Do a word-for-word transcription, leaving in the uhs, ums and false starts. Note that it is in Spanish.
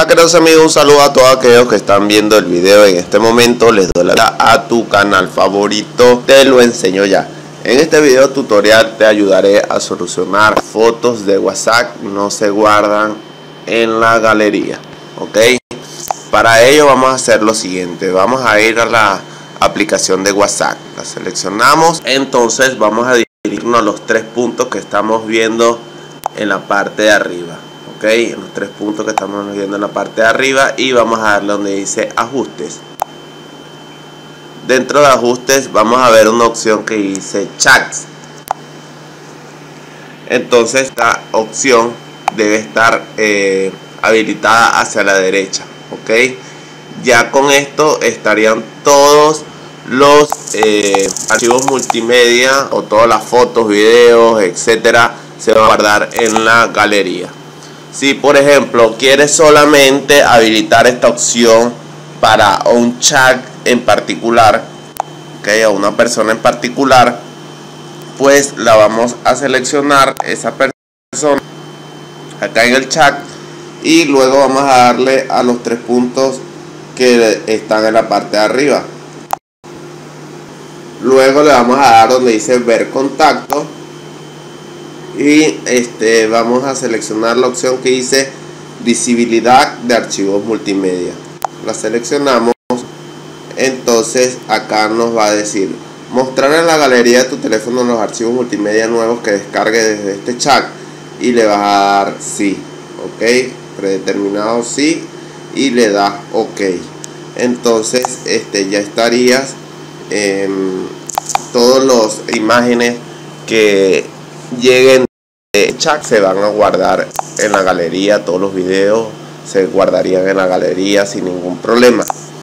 Hola queridos amigos, un saludo a todos aquellos que están viendo el video en este momento. Les doy la bienvenida a tu canal favorito, Te Lo Enseño Ya. En este video tutorial te ayudaré a solucionar fotos de WhatsApp no se guardan en la galería, ok. Para ello vamos a hacer lo siguiente: vamos a ir a la aplicación de WhatsApp, la seleccionamos, entonces vamos a dirigirnos a los tres puntos que estamos viendo en la parte de arriba, ok, en los tres puntos que estamos viendo en la parte de arriba, y vamos a darle donde dice ajustes. Dentro de ajustes vamos a ver una opción que dice chats. Entonces esta opción debe estar eh, habilitada hacia la derecha, ok. Ya con esto estarían todos los eh, archivos multimedia o todas las fotos, videos, etcétera, se van a guardar en la galería. Si por ejemplo quieres solamente habilitar esta opción para un chat en particular, okay, a una persona en particular, pues la vamos a seleccionar esa persona acá en el chat, y luego vamos a darle a los tres puntos que están en la parte de arriba. Luego le vamos a dar donde dice ver contacto, y este vamos a seleccionar la opción que dice visibilidad de archivos multimedia. La seleccionamos. Entonces acá nos va a decir mostrar en la galería de tu teléfono los archivos multimedia nuevos que descargue desde este chat, y le vas a dar sí, ok, predeterminado sí, y le das ok. Entonces este ya estarías eh, todos los imágenes que lleguen de chat se van a guardar en la galería, todos los videos se guardarían en la galería sin ningún problema.